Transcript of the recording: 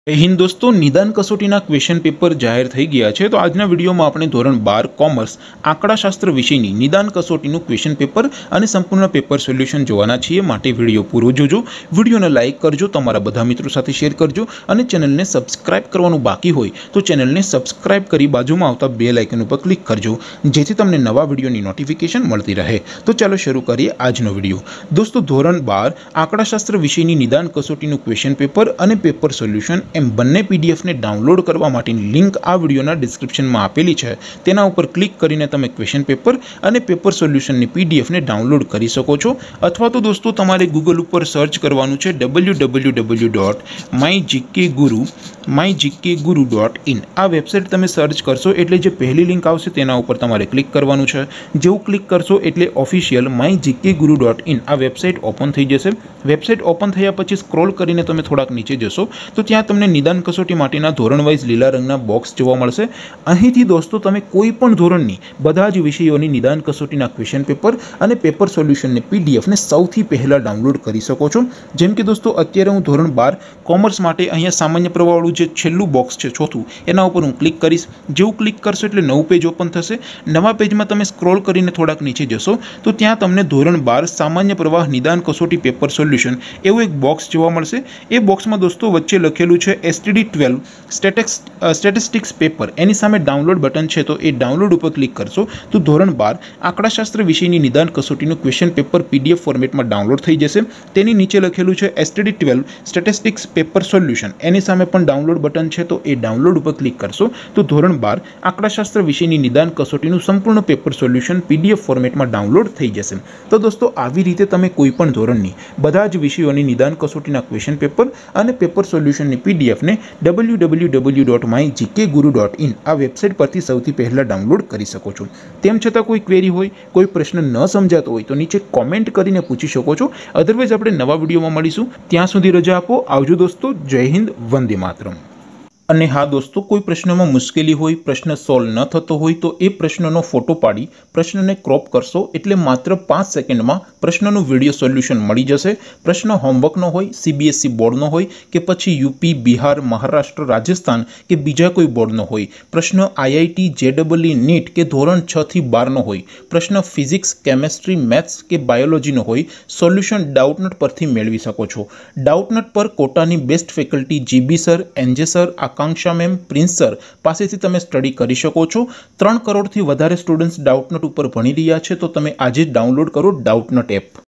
हिंद दोस्तों, निदान कसोटीना क्वेश्चन पेपर जाहिर થઈ ગયા છે। તો આજના વિડીયોમાં આપણે ધોરણ 12 કોમર્સ આંકડાશાસ્ત્ર વિષયની નિદાન કસોટીનું ક્વેશ્ચન પેપર અને સંપૂર્ણ પેપર સોલ્યુશન જોવાના છીએ। માટે વિડીયો પૂરો જોજો, વિડીયોને લાઈક કરજો, તમારા બધા મિત્રો સાથે શેર કરજો અને ચેનલને સબસ્ક્રાઇબ કરવાનું બાકી હોય તો ચેનલને સબસ્ક્રાઇબ કરી બાજુમાં આવતા બેલ આઇકન ઉપર ક્લિક કરજો, જેથી તમને નવા વિડીયોની નોટિફિકેશન મળતી રહે। તો ચાલો શરૂ કરીએ આજનો વિડીયો। દોસ્તો, ધોરણ 12 આંકડાશાસ્ત્ર વિષયની નિદાન કસોટીનું ક્વેશ્ચન પેપર અને પેપર સોલ્યુશન બંને પીડીએફ ने डाउनलॉड करवा माटेनी लिंक आ वीडियोना डिस्क्रिप्शन में आपेली है। तेना उपर क्लिक करीने तमे क्वेश्चन पेपर अने पेपर सोल्यूशन ની पीडीएफ ने डाउनलॉड करी सको छो। अथवा तो दोस्तों तमारे गूगल पर सर्च करवानुं छे www.mygkguru.in। आ वेबसाइट तमे सर्च करशो एटले जे पहली लिंक आवशे तेना उपर तमारे क्लिक करवानुं छे। जेवुं क्लिक करशो एटले ऑफिशियल mygkguru.in आ वेबसाइट ओपन थई जशे। वेबसाइट ओपन थया पछी स्क्रॉल करीने तमे थोड़ाक नीचे जशो तो त्यां तमने निदान कसोटी माटेना धोरण वाइज लीला रंगना बॉक्स जोवा मळशे। અહીંથી दोस्तों तमे कोईपण धोरणनी बधा ज विषयोनी निदान कसोटीना क्वेश्चन पेपर अने पेपर सोल्यूशननी पीडीएफ ने सौथी पहला डाउनलॉड करी सको छो। जेम के दोस्तों अत्यारे हूँ धोरण 12 कॉमर्स माटे अहींया सामान्य प्रवाहवाळुं जे छेल्लुं बॉक्स छे चौथुं एना उपर हूँ क्लिक करीश। जेवुं क्लिक करशो एटले नवुं पेज ओपन थशे। नवा पेजमां तमे स्क्रॉल करीने थोड़ाक नीचे जशो तो त्यां तमने धोरण 12 सामान्य प्रवाह निदान कसोटी पेपर सोल्यूशन एवुं एक बॉक्स जोवा मळशे। ए बॉक्समां दोस्तों वच्चे लखेलुं छे STD12 स्टेटिस्टिक्स पेपर। एनी सामे डाउनलॉड बटन है तो ये डाउनलॉड पर क्लिक करशो तो धोरण 12 आंकड़ाशास्त्र विषयनी निदान कसोटीनुं क्वेश्चन पेपर पीडीएफ फॉर्मेट में डाउनलॉड थई जशे। तेनी नीचे लखेलुं छे STD12 स्टेटिस्टिक्स पेपर सोल्यूशन। एनी सामे पण डाउनलॉड बटन है तो ये डाउनलॉड पर क्लिक करशो तो धोरण 12 आंकड़ाशास्त्र विषयनी निदान कसोटीनुं संपूर्ण पेपर सोल्यूशन पीडीएफ फॉर्मेट में डाउनलॉड थई जशे। तो दोस्तों आवी रीते तमे कोईपण धोरणनी बधा ज विषयोनी निदान कसोटीना क्वेश्चन पेपर अने पेपर सोल्यूशननी पीडीएफ ने www.mygkguru.in आ वेबसाइट परथी सौथी पहला डाउनलॉड करी सको छो। तेम छतां कोई क्वेरी होय, कोई प्रश्न न समजातो होय तो नीचे कॉमेंट करीने पूछी सको छो। अदरवाइज आपणे नवा विडियोमां मळीशुं। त्यां सुधी रजा आपो। आवजो दोस्तों। जय हिंद, वंदे मातरम। અને હા દોસ્તો, કોઈ પ્રશ્નમાં મુશ્કેલી હોય, પ્રશ્ન સોલ્વ ન થતો હોય તો એ પ્રશ્નનો ફોટો પાડી પ્રશ્નને ક્રોપ કરશો એટલે માત્ર 5 સેકન્ડમાં પ્રશ્નનું વિડીયો સોલ્યુશન મળી જશે। પ્રશ્ન હોમવર્કનો હોય, CBSE બોર્ડનો હોય કે પછી UP, બિહાર, મહારાષ્ટ્ર, રાજસ્થાન કે બીજા કોઈ બોર્ડનો હોય, પ્રશ્ન IIT, JEE, NEET કે ધોરણ 6 થી 12નો હોય, પ્રશ્ન ફિઝિક્સ, કેમેસ્ટ્રી, મેથ્સ કે બાયોલોજીનો હોય, સોલ્યુશન ડાઉટનટ પરથી મેળવી શકો છો। ડાઉટનટ પર કોટાની best faculty GB sir, NJ sir, Akanksha ma'am, Prince sir पासेथी तमे स्टडी करी शको छो। 3 करोड़ थी वधारे स्टूडेंट्स डाउटनट पर भणी रह्या छे तो तमे आजे ज डाउनलॉड करो डाउटनट एप।